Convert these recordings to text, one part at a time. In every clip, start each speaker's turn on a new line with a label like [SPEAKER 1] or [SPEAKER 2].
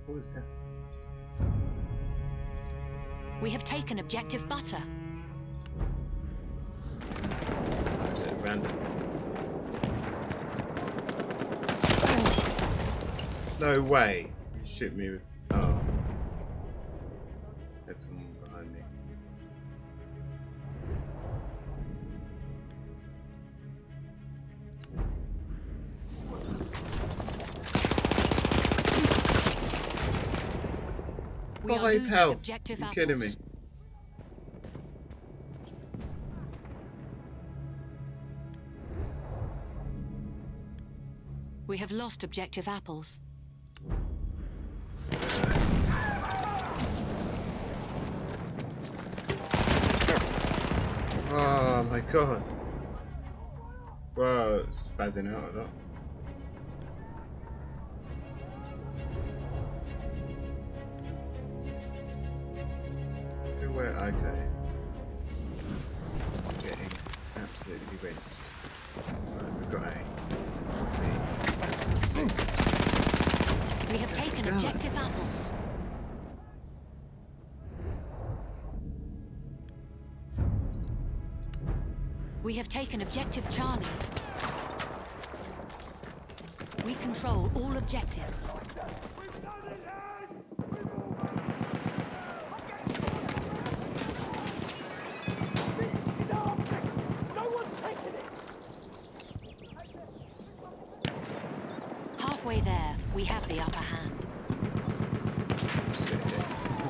[SPEAKER 1] What was that?
[SPEAKER 2] We have taken objective butter.
[SPEAKER 1] Is it random? No way! You shoot me with. Oh. Had someone behind me.
[SPEAKER 2] We are
[SPEAKER 1] 5
[SPEAKER 2] losing
[SPEAKER 1] health!
[SPEAKER 2] objective
[SPEAKER 1] You kidding me?
[SPEAKER 2] apples. We have lost objective apples.
[SPEAKER 1] Oh my god. Whoa, it's spazzing out a lot. Everywhere I go, I'm getting absolutely rinsed. Right, we've got A. B. C.
[SPEAKER 2] We have taken
[SPEAKER 1] Damn it.
[SPEAKER 2] objective apples. We have taken objective Charlie. We control all objectives. Halfway there, we have the upper hand.
[SPEAKER 1] Sit here.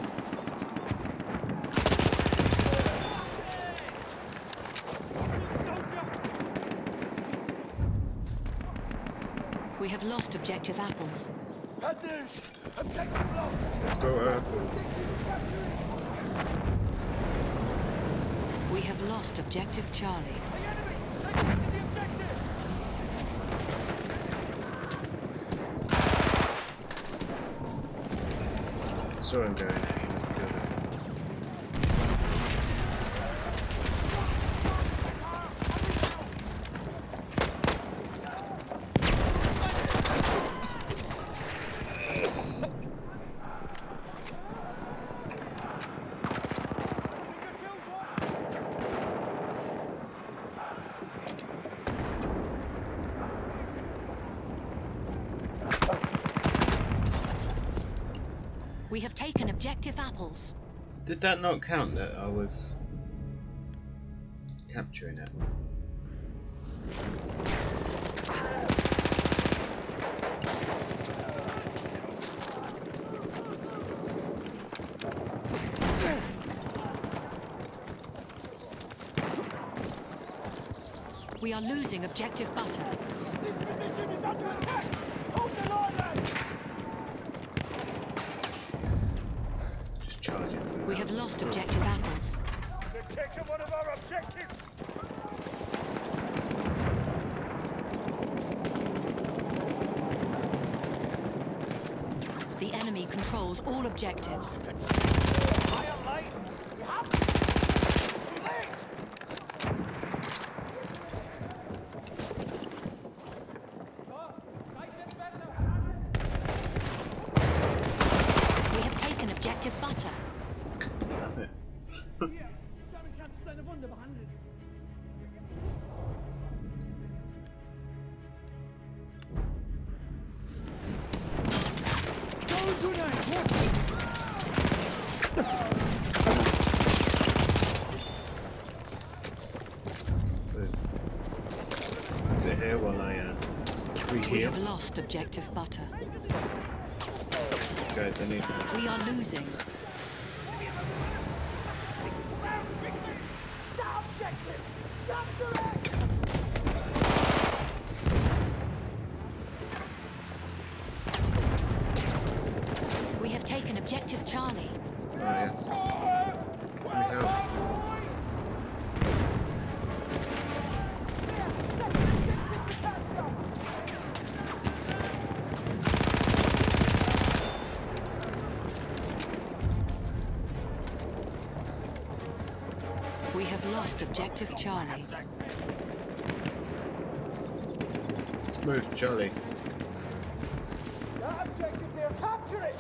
[SPEAKER 2] We have lost objective apples.
[SPEAKER 3] Bad news! Objective lost!
[SPEAKER 1] Let's go apples.
[SPEAKER 2] We have lost objective Charlie.
[SPEAKER 3] The enemy! Take back to the objective!
[SPEAKER 1] Saw him going A, he must have got it.
[SPEAKER 2] We have taken objective apples.
[SPEAKER 1] Did that not count that I was capturing it?
[SPEAKER 2] We are losing objective butter.
[SPEAKER 3] This position is under attack! Hold the line, lads!
[SPEAKER 1] Just charge it through.
[SPEAKER 2] We have lost objective apples.
[SPEAKER 3] They're taking one of our objectives!
[SPEAKER 2] The enemy controls all objectives.
[SPEAKER 3] Fire light! We have to! Too late!
[SPEAKER 2] We have taken objective butter.
[SPEAKER 1] Damn it. Sit here while I
[SPEAKER 2] We
[SPEAKER 1] reheal.
[SPEAKER 2] have lost objective butter.
[SPEAKER 1] Guys, I need
[SPEAKER 2] We are losing. We have taken objective Charlie.
[SPEAKER 1] Oh yes. Let me help.
[SPEAKER 2] We have lost objective Charlie.
[SPEAKER 1] Let's move, Charlie.
[SPEAKER 3] objective there! Capture it!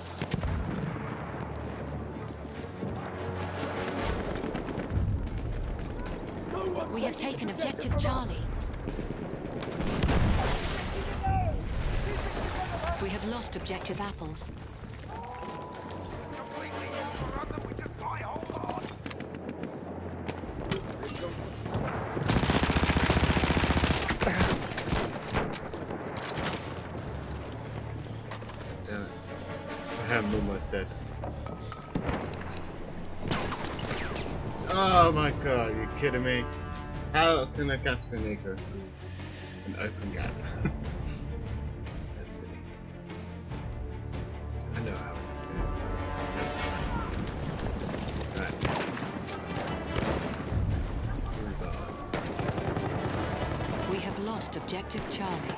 [SPEAKER 3] No one's
[SPEAKER 2] We have taken objective Charlie. We have lost objective apples.
[SPEAKER 3] Completely overrun them. We just buy hold on.
[SPEAKER 1] Damn it. I'm almost dead. Oh my god, you're kidding me. How can a gas grenade go through an open gap? That's silly. I know how to do it. Right.
[SPEAKER 2] We have lost objective Charlie.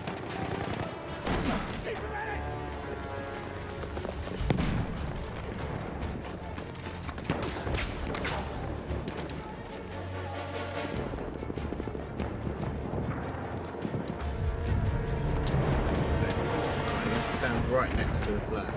[SPEAKER 1] Stand right next to the flag.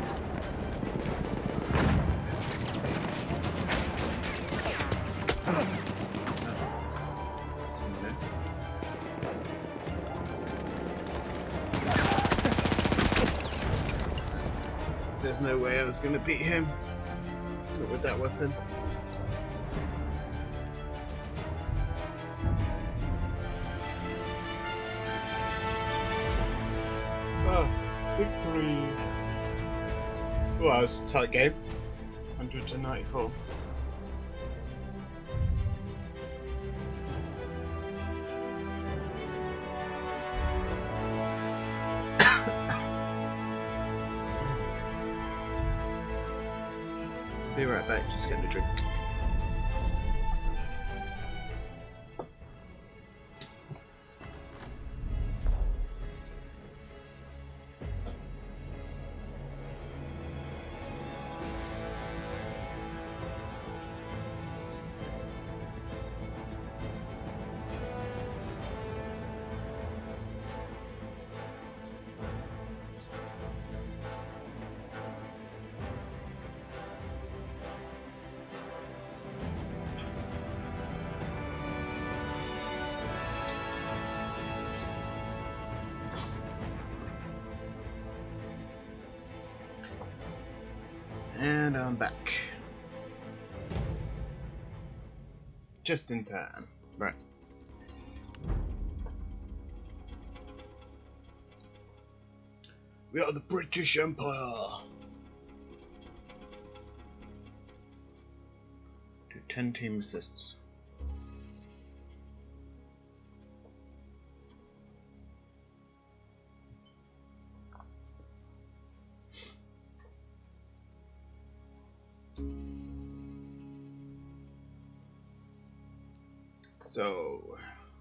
[SPEAKER 1] There's no way I was going to beat him. Not with that weapon. Victory! Well, that was a tight game. 194. Be right back, just getting a drink. And I'm back. Just in time. Right. We are the British Empire. Do 10 team assists. So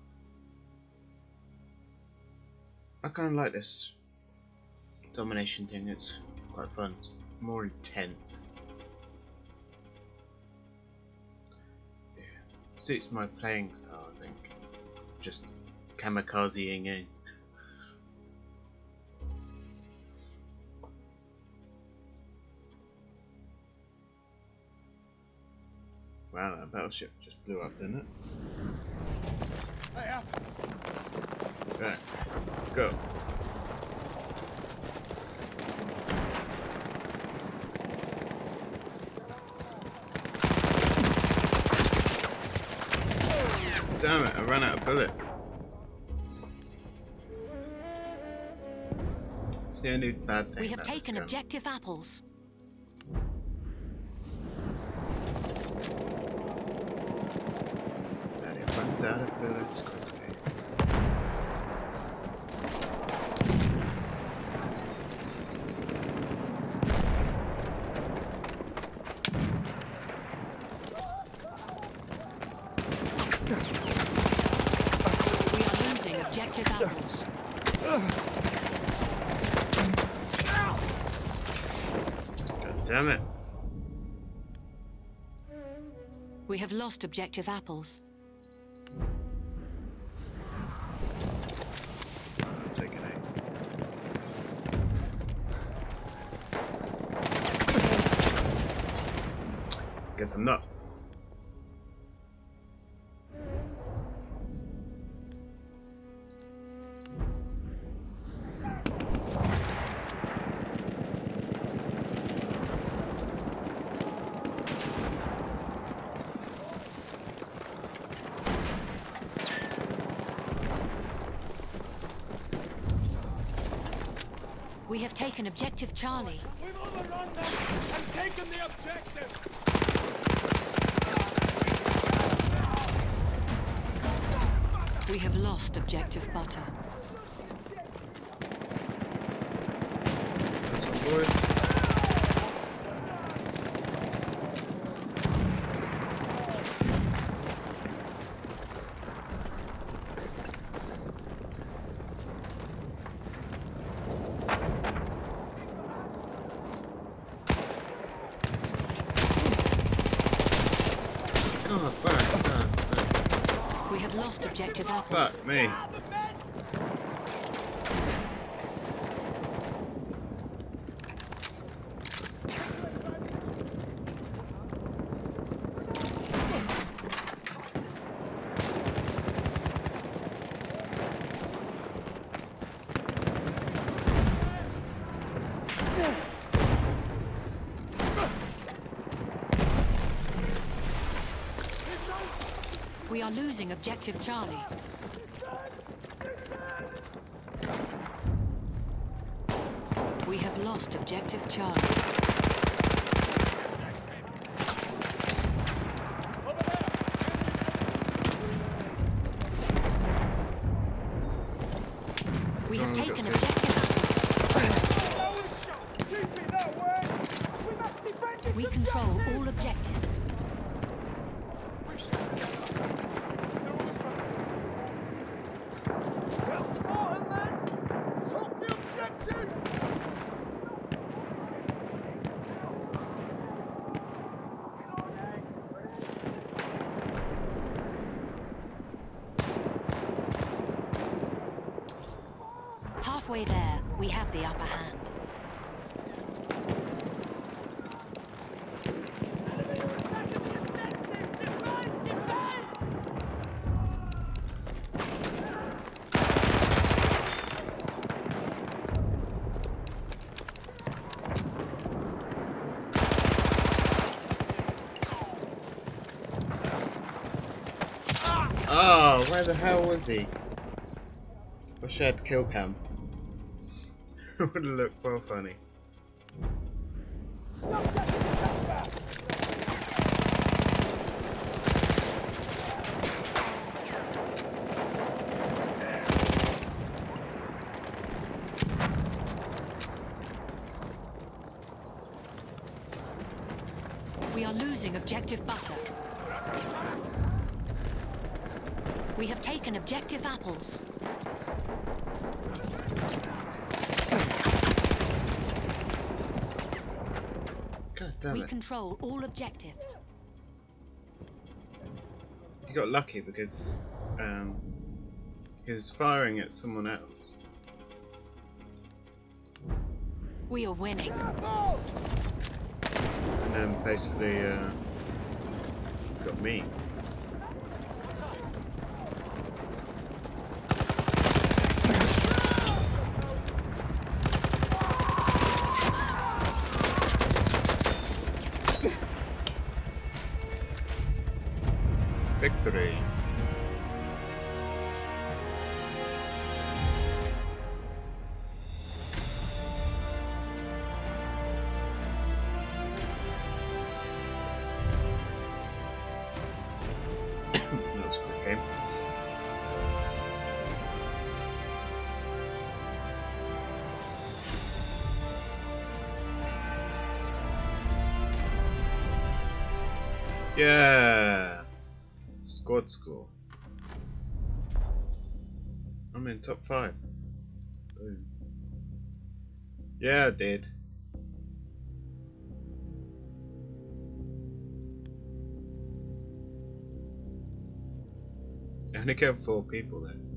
[SPEAKER 1] I kind of like this domination thing. It's quite fun. It's more intense. Yeah. Suits my playing style, I think. Just kamikazeing in. Wow, that battleship just blew up, didn't it?
[SPEAKER 3] Hiya.
[SPEAKER 1] Right, go. Damn it, I ran out of bullets. It's the only bad thing.
[SPEAKER 2] We have
[SPEAKER 1] about this
[SPEAKER 2] taken
[SPEAKER 1] gun.
[SPEAKER 2] objective apples.
[SPEAKER 1] It runs out of bullets quickly.
[SPEAKER 2] We are losing objective apples.
[SPEAKER 1] God damn it.
[SPEAKER 2] We have lost objective apples.
[SPEAKER 1] I'll take an Guess I'm not.
[SPEAKER 2] We have taken objective Charlie.
[SPEAKER 3] We've overrun them and taken the objective.
[SPEAKER 2] We have lost objective Butter.
[SPEAKER 1] That's what, boys. Oh, fuck.
[SPEAKER 2] We have lost objective Apples.
[SPEAKER 1] Fuck me.
[SPEAKER 2] We are losing objective Charlie. We have lost objective Charlie. We have taken objective Apples. We control all objectives. Halfway there, we have the upper hand.
[SPEAKER 1] Oh, where the hell was he? Wish I had kill cam. It would have looked well funny.
[SPEAKER 2] We are losing objective Butter. We have taken objective Apples.
[SPEAKER 1] God damn
[SPEAKER 2] We
[SPEAKER 1] it.
[SPEAKER 2] control all objectives.
[SPEAKER 1] You got lucky because he was firing at someone else.
[SPEAKER 2] We are winning.
[SPEAKER 1] And then basically got me. Victory. That was a quick game. Yeah. Squad score. I'm in top 5. Boom. Yeah, I did. I only killed 4 people there.